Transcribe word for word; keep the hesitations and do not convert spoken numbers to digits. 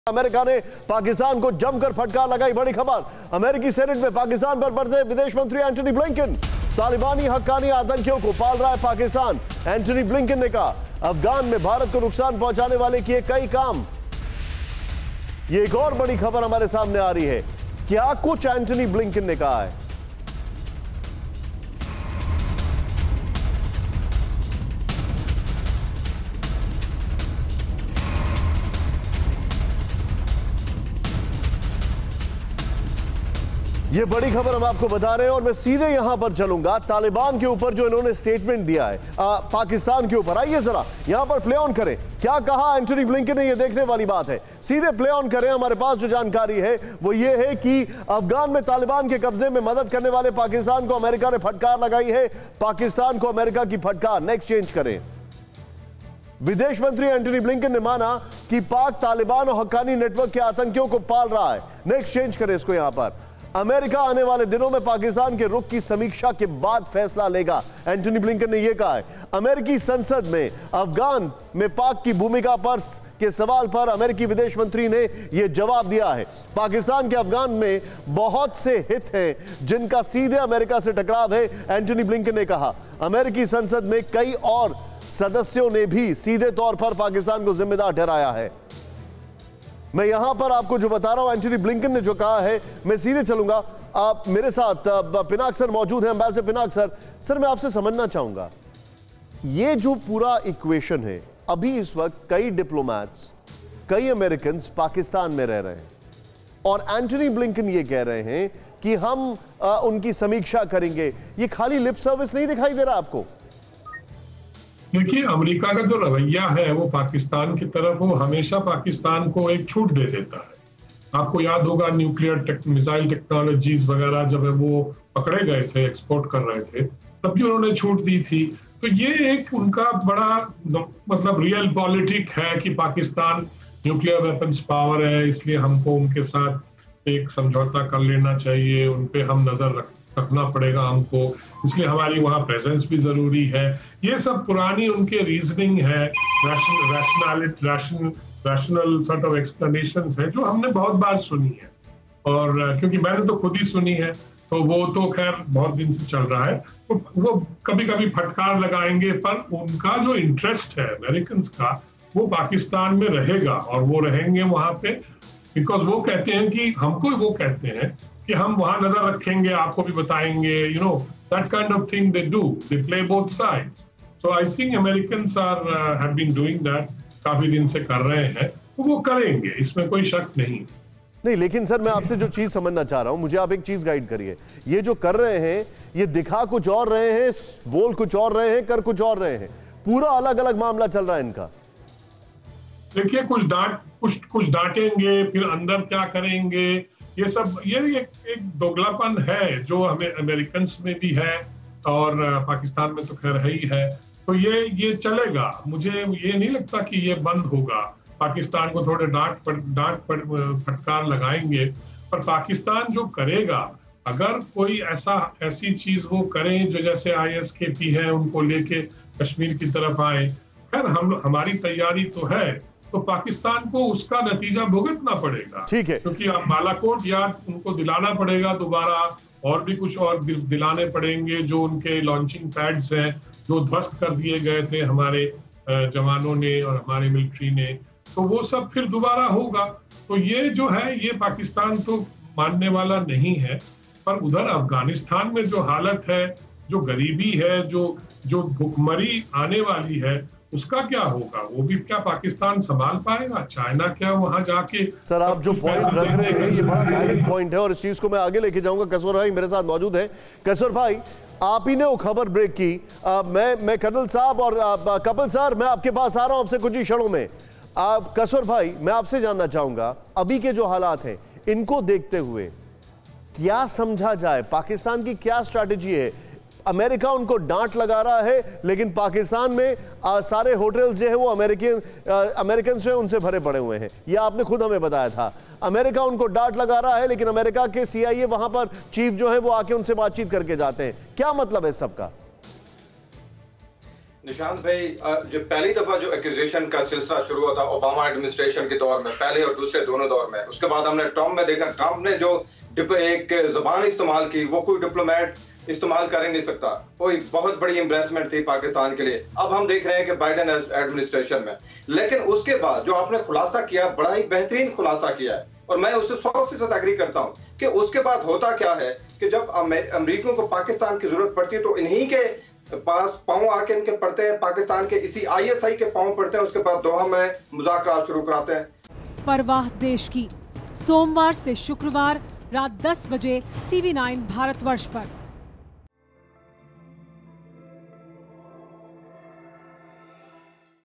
America ने पाकिस्तान को जमकर फटकार लगाई। बड़ी खबर, अमेरिकी सेनेट में पाकिस्तान पर बढ़ते विदेश मंत्री एंटनी ब्लिंकन। तालिबानी हक्कानी आतंकियों को पाल रहा है पाकिस्तान। एंटनी ब्लिंकन ने कहा, अफगान में भारत को नुकसान पहुंचाने वाले किए कई काम। ये एक और बड़ी खबर हमारे सामने आ रही है। क्या कुछ एंटनी ब्लिंकन ने कहा है। ये बड़ी खबर हम आपको बता रहे हैं और मैं सीधे यहां पर चलूंगा तालिबान के ऊपर जो इन्होंने स्टेटमेंट दिया है आ, पाकिस्तान के ऊपर। आइए जरा यहां पर प्ले ऑन करें, क्या कहा एंटनी ब्लिंकन ने, ये देखने वाली बात है। सीधे प्ले ऑन करें। हमारे पास जो जानकारी है वो ये है कि अफगान में तालिबान के कब्जे में मदद करने वाले पाकिस्तान को अमेरिका ने फटकार लगाई है। पाकिस्तान को अमेरिका की फटकार। नेक्स्ट चेंज करें। विदेश मंत्री एंटनी ब्लिंकन ने माना कि पाक तालिबान और हक्कानी नेटवर्क के आतंकियों को पाल रहा है। नेक्स्ट चेंज करें इसको। यहां पर अमेरिका आने वाले दिनों में पाकिस्तान के रुख की समीक्षा के बाद फैसला लेगा, एंटनी ब्लिंकन ने यह कहा है। अमेरिकी संसद में अफगान में पाक की भूमिका पर के सवाल पर अमेरिकी विदेश मंत्री ने यह जवाब दिया है। पाकिस्तान के अफगान में बहुत से हित हैं जिनका सीधे अमेरिका से टकराव है, एंटनी ब्लिंकन ने कहा। अमेरिकी संसद में कई और सदस्यों ने भी सीधे तौर पर पाकिस्तान को जिम्मेदार ठहराया है। मैं यहां पर आपको जो बता रहा हूं एंटनी ब्लिंकन ने जो कहा है, मैं सीधे चलूंगा। आप मेरे साथ पिनाक सर मौजूद हैं, एम्बेसडर पिनाक सर। सर मैं आपसे समझना चाहूंगा, ये जो पूरा इक्वेशन है, अभी इस वक्त कई डिप्लोमैट्स, कई अमेरिकन पाकिस्तान में रह रहे हैं और एंटनी ब्लिंकन ये कह रहे हैं कि हम आ, उनकी समीक्षा करेंगे। ये खाली लिप सर्विस नहीं दिखाई दे रहा आपको? देखिए, अमेरिका का जो रवैया है वो पाकिस्तान की तरफ, वो हमेशा पाकिस्तान को एक छूट दे देता है। आपको याद होगा न्यूक्लियर टेक, मिसाइल टेक्नोलॉजीज वगैरह जब वो पकड़े गए थे, एक्सपोर्ट कर रहे थे, तब भी उन्होंने छूट दी थी। तो ये एक उनका बड़ा मतलब रियल पॉलिटिक है कि पाकिस्तान न्यूक्लियर वेपन्स पावर है, इसलिए हमको उनके साथ एक समझौता कर लेना चाहिए, उन पे हम नजर रख रखना पड़ेगा हमको, इसलिए हमारी वहाँ प्रेजेंस भी जरूरी है। ये सब पुरानी उनके रीजनिंग है, rational rational sort of explanations है जो हमने बहुत बार सुनी है। और क्योंकि मैंने तो खुद ही सुनी है, तो वो तो खैर बहुत दिन से चल रहा है। तो वो कभी कभी फटकार लगाएंगे, पर उनका जो इंटरेस्ट है अमेरिकन का, वो पाकिस्तान में रहेगा और वो रहेंगे वहां पे, बिकॉज वो कहते हैं कि हमको वो कहते हैं कि हम वहां नजर रखेंगे, आपको भी बताएंगे, you know that kind of thing they do, they play both sides. So I think Americans are have been doing that, काफी दिन से कर रहे हैं, तो वो करेंगे, इसमें कोई शक नहीं। नहीं, लेकिन सर मैं आपसे जो चीज समझना चाह रहा हूं, मुझे आप एक चीज गाइड करिए। ये जो कर रहे हैं, ये दिखा कुछ और रहे हैं, बोल कुछ और रहे हैं, कर कुछ और रहे हैं, पूरा अलग अलग मामला चल रहा है इनका। देखिए, कुछ डांट कुछ कुछ डांटेंगे, फिर अंदर क्या करेंगे, ये सब ये एक, एक दोगलापन है जो हमें अमेरिकन में भी है और पाकिस्तान में तो खैर है ही है। तो ये ये चलेगा, मुझे ये नहीं लगता कि ये बंद होगा। पाकिस्तान को थोड़े डांट डांट फटकार लगाएंगे, पर पाकिस्तान जो करेगा, अगर कोई ऐसा ऐसी चीज वो करें जो जैसे आई एस के पी है, उनको लेके कश्मीर की तरफ आए, खैर हम हमारी तैयारी तो है, तो पाकिस्तान को उसका नतीजा भुगतना पड़ेगा। ठीक है, क्योंकि अब बालाकोट याद उनको दिलाना पड़ेगा दोबारा, और भी कुछ और दिलाने पड़ेंगे, जो उनके लॉन्चिंग पैड्स हैं जो ध्वस्त कर दिए गए थे हमारे जवानों ने और हमारे मिलिट्री ने, तो वो सब फिर दोबारा होगा। तो ये जो है, ये पाकिस्तान तो मानने वाला नहीं है। पर उधर अफगानिस्तान में जो हालत है, जो गरीबी है, जो जो भुखमरी आने वाली है, उसका क्या होगा? वो भी क्या पाकिस्तान संभाल पाएगा? चाइना क्या वहां जाके? सर आप जो पॉइंट रख रहे हैं ये बड़ा वैलिड पॉइंट है और इस चीज को मैं आगे लेके जाऊंगा। कसौर भाई मेरे साथ मौजूद है। कसौर भाई, आप ही ने वो खबर ब्रेक की। आ, मैं मैं कर्नल साहब और आ, कपिल सर, मैं आपके पास आ रहा हूं आपसे कुछ ही क्षणों में। आप कसौर भाई, मैं आपसे जानना चाहूंगा, अभी के जो हालात हैं इनको देखते हुए क्या समझा जाए? पाकिस्तान की क्या स्ट्रैटेजी है? अमेरिका उनको डांट लगा रहा है, लेकिन पाकिस्तान में आ, सारे होटल्स जो है वो अमेरिकन अमेरिकन से उनसे भरे पड़े हुए हैं। ये आपने खुद हमें बताया था। अमेरिका उनको डांट लगा रहा है, लेकिन अमेरिका के सी आई ए वहां पर चीफ जो है वो आके उनसे बातचीत करके जाते हैं। क्या मतलब है सबका? निशांत भाई, जो पहली दफा जो एक्यूजेशन का सिलसिला शुरू हुआ था ओबामा एडमिनिस्ट्रेशन के दौर में, पहले और दूसरे दोनों दौर में, उसके बाद हमने ट्रम्प में देखा, ट्रम्प ने जो एक जुबान इस्तेमाल की वो कोई डिप्लोमेट इस्तेमाल कर ही नहीं सकता। कोई बहुत बड़ी एम्बेरसमेंट थी पाकिस्तान के लिए। अब हम देख रहे हैं कि बाइडेन एडमिनिस्ट्रेशन में, लेकिन उसके बाद जो आपने खुलासा किया, बड़ा ही बेहतरीन खुलासा किया है और मैं उससे सौ फीसद एग्री करता हूँ कि उसके बाद होता क्या है कि जब अमेरिकियों को पाकिस्तान की जरूरत पड़ती है तो इन्हीं के पास पांव आके इनके पड़ते हैं, पाकिस्तान के इसी आईएसआई के पांव पड़ते हैं, उसके बाद दोहा में मुज़ाकरात शुरू कराते हैं। परवाह देश की, सोमवार से शुक्रवार रात दस बजे टीवी नाइन भारतवर्ष पर।